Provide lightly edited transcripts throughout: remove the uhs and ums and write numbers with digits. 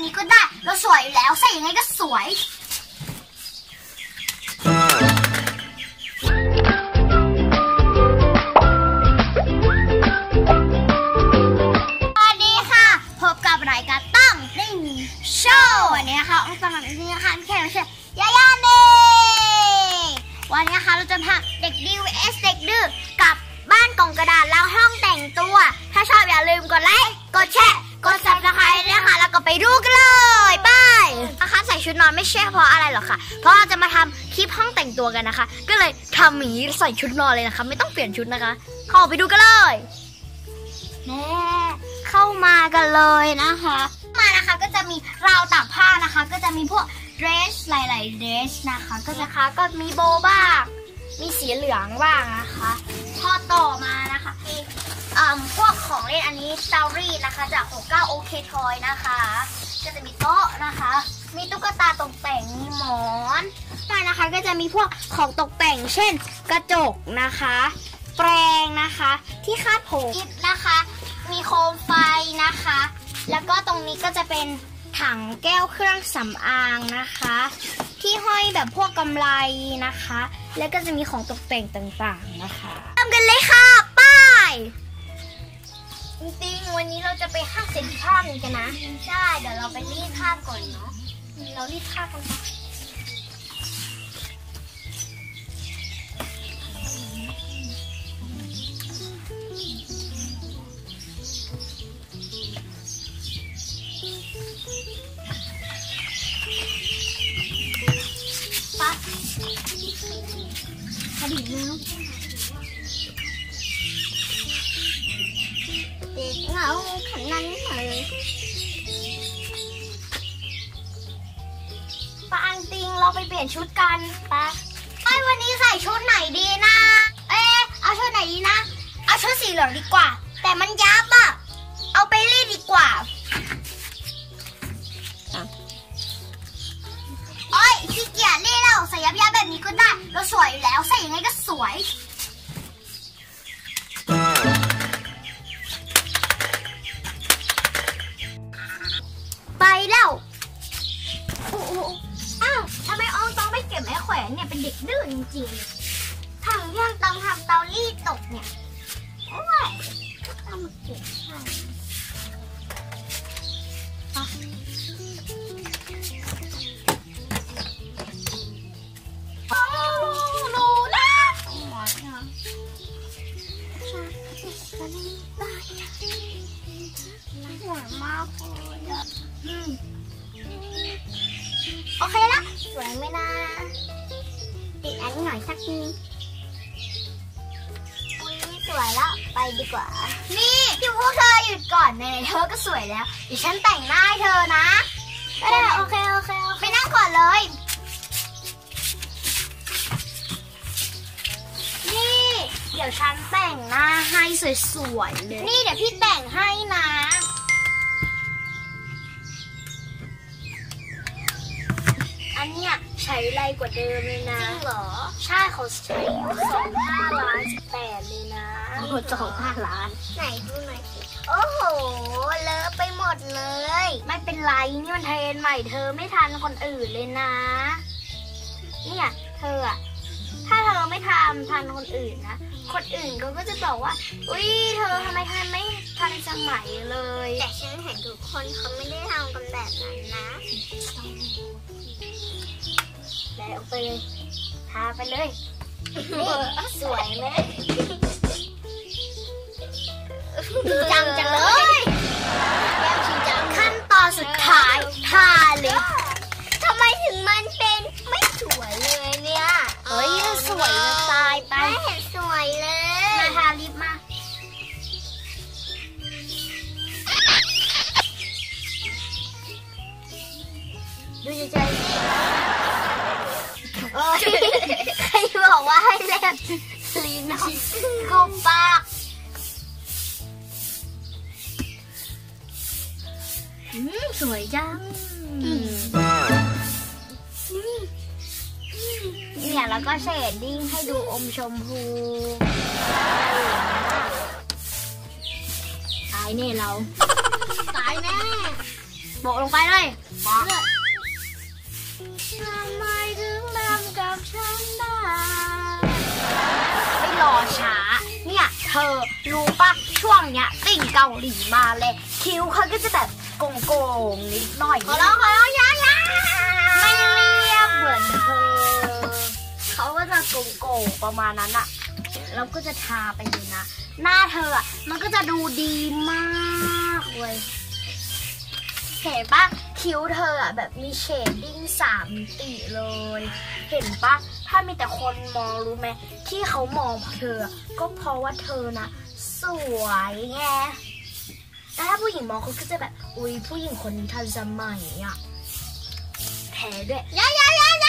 นี้ก็ได้เราสวยอยู่แล้วใส่ยังไงก็สวยสวัสดีค่ะพบกับรายการตั้งติ้งโชว์วันนี้นะคะสำหรับนี้นะคะพี่แขกชื่อยาย่าเน่วันนี้นะคะเราจะพาเด็กดี vs เด็กดื้อกับบ้านกล่องกระดาษแล้วห้องแต่งตัวถ้าชอบอย่าลืมกดไลค์กดแชร์กด Subscribe นะคะแล้วก็ไปดูกันเลยบายนะคะใส่ชุดนอนไม่ใช่เพราะอะไรหรอกค่ะเพราะเราจะมาทำคลิปห้องแต่งตัวกันนะคะก็เลยทำอย่างนี้ใส่ชุดนอนเลยนะคะไม่ต้องเปลี่ยนชุดนะคะเข้าไปดูกันเลยแม่เข้ามากันเลยนะคะมานะคะก็จะมีราวตากผ้านะคะก็จะมีพวกเดรสหลายๆเดรสนะคะก็มีโบบ้างมีสีเหลืองบ้างนะคะพอต่อมานะคะมีพวกของเล่นอันนี้สตารี่นะคะจาก69 OK Toy นะคะก็จะมีโต๊ะนะคะมีตุ๊กตาตกแต่งมีหมอนมานะคะก็จะมีพวกของตกแต่งเช่นกระจกนะคะแปรงนะคะที่คาดผมกิ๊บนะคะมีโคมไฟนะคะแล้วก็ตรงนี้ก็จะเป็นถังแก้วเครื่องสำอางนะคะที่ห้อยแบบพวกกำไลนะคะแล้วก็จะมีของตกแต่งต่างๆนะคะทำกันเลยค่ะป้ายจริงๆวันนี้เราจะไปห้างเซ็นทรัลกันนะใช่เดี๋ยวเราไปรีดผ้าก่อนเนาะเรารีดผ้ากันค่ะพอดีแล้วเด็กเหงาขนาดนี้เลยปะอังติงเราไปเปลี่ยนชุดกันปะวันนี้ใส่ชุดไหนดีนะเอาชุดไหนดีนะเอาชุดสีเหลืองดีกว่าแต่มันยับอะเอาไปรีดดีกว่าขี้เกียจรีดแล้วใส่ยับแบบนี้ก็ได้เราสวยอยู่แล้วใส่ยังไงก็สวยไปแล้วอ้าวทำไมอองต้องไม่เก็บไม้แขวนเนี่ยเป็นเด็กดื้อจริงๆถังย่างต้องทำเตารีดตกเนี่ยโอ้ยต้องมาเก็บให้โอเคละสวยไหมนะติดอันนี้หน่อยสักนึงอุ้ยสวยแล้วไปดีกว่านี่ที่พวกเธอหยุดก่อนในเธอก็สวยแล้วเดี๋ยวฉันแต่งหน้าให้เธอนะโอเคไปนั่งก่อนเลยนี่เดี๋ยวฉันแต่งหน้าให้สวยๆเลยนี่เดี๋ยวพี่แต่งให้นะอันเนี้ยใช้ไรกว่าเดิมเลยนะจริงเหรอใช่เขาใช้อยู่25,18,000เลยนะ25 ล้านไหนดูหน่อยสิโอ้โหเลอะไปหมดเลยไม่เป็นไรนี่มันเทรนใหม่เธอไม่ทันคนอื่นเลยนะเนี่ยเธออะถ้าเธอไม่ทันคนอื่นนะคนอื่นก็จะบอกว่าอุ้ยเธอทำไมไม่ทันสมัยเลยแต่ฉันเห็นทุกคนเขาไม่ได้ทำกันแบบนั้นนะแล้วไปเลยทาไปเลยสวยไหมจังเลยขั้นตอนสุดท้ายทาลิปทำไมถึงมันเป็นไม่สวยเลยเนี่ยเฮ้ยสวยจะตายไปไม่เห็นสวยเลยมาทาลิปมาดูใจใครบอกว่าให้แลบลิ้นเข้าปากสวยจังเนี่ยแล้วก็เชดดิ้งให้ดูอมชมพูตายแน่เราตายแน่โบกลงไปเลยทำไมถึงทำกับฉันได้ไม่รอช้าเนี่ยเธอรู้ปะช่วงเนี้ยติ่งเกาหลีมาเลยคิ้วเขาก็จะแบบโกงๆนิดหน่อยขอร้องยาไม่เรียบเหมือนเธอเขาก็จะโกงประมาณนั้นอะเราก็จะทาไปเลยนะหน้าเธออะมันก็จะดูดีมากเลยเห็นปะคิ้วเธออะแบบมีเชดดิ้ง3 มิติเลยเห็นปะถ้ามีแต่คนมองรู้ไหมที่เขามองเธอก็เพราะว่าเธอนะสวยไงแต่ถ้าผู้หญิงมองเขาก็จะแบบอุ๊ยผู้หญิงคนนี้ทันสมัยอะแพ้ด้วยยา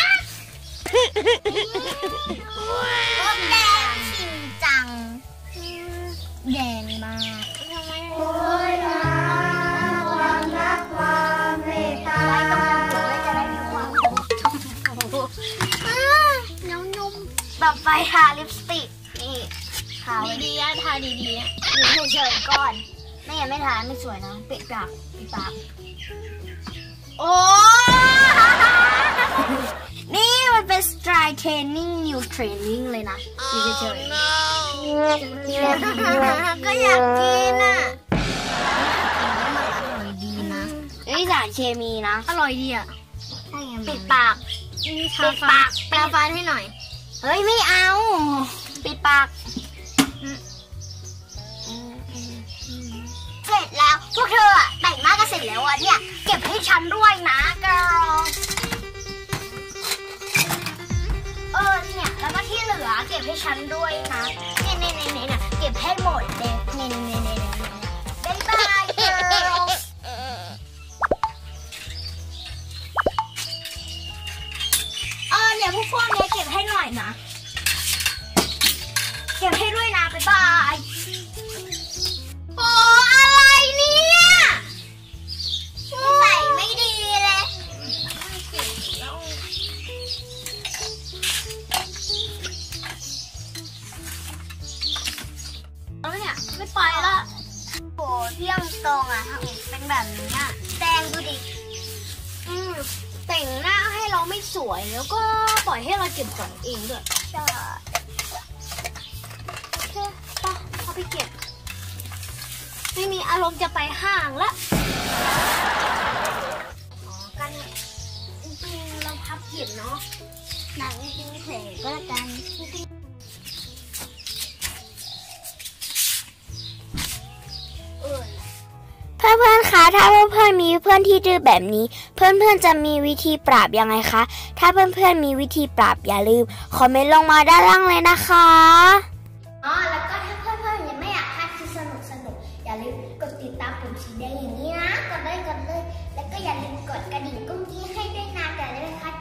ก็แดงจริงจังแดงมากโอ้ยความรักความเมตตาไว้ต้องทำจะได้มีความเงานุ่มแบบไฟทาลิปสติกนี่ทาดีๆทาดีๆอยู่เฉยๆก่อนไม่งั้นไม่ทาไม่สวยนะปิดปากโอ้นี่มันเป็นสไตล์เทรนนิ่งนิวเทรนนิ่งเลยนะอยู่เฉยๆก็อยากกินอ่ะมันอร่อยดีนะนี่สารเคมีนะอร่อยดีอ่ะปิดปากปิดปากทาฟันให้หน่อยเฮ้ยไม่เอาปิดปากเสร็จแล้วพวกเธออะแต่งหน้ากันเสร็จแล้วอะเนี่ยเก็บให้ฉันด้วยนะgirlเนี่ยแล้วก็ที่เหลือเก็บให้ฉันด้วยนะเนี่ยเก็บให้หมดเลยเนี่ยบ๊ายบาย girl เนี่ยพวกนี้เก็บให้หน่อยนะเก็บให้ด้วยนะบ๊ายบายโอ้อะไรเนี่ยใส่ไม่ดีเลยแล้วเนี่ยไม่ไปละโอ้เที่ยงตรงอ่ะเป็นแบบนี้อ่ะแดงดูดิแต่งหน้าให้เราไม่สวยแล้วก็ปล่อยให้เราเก็บของเองด้วยจ้าโอเคป่ะเอาไปเก็บไม่มีอารมณ์จะไปห้างละกันจริงๆเราพับเก็บเนาะหนังจริงๆแผลก็แล้วกันเพื่อนๆคะถ้าเพื่อนๆมีเพื่อนที่ดื้อแบบนี้เพื่อนๆจะมีวิธีปราบยังไงคะถ้าเพื่อนๆมีวิธีปราบอย่าลืมคอมเมนต์ลงมาด้านล่างเลยนะคะแล้วก็ถ้าเพื่อนๆยังไม่อยากพลาดคลิปสนุกอย่าลืมกดติดตามปุ่มสีแดงอย่างนี้นะกดเลยแล้วก็อย่าลืมกดกระดิ่งกุ้งกี้ให้ด้วยนะจะได้ไม่พลาด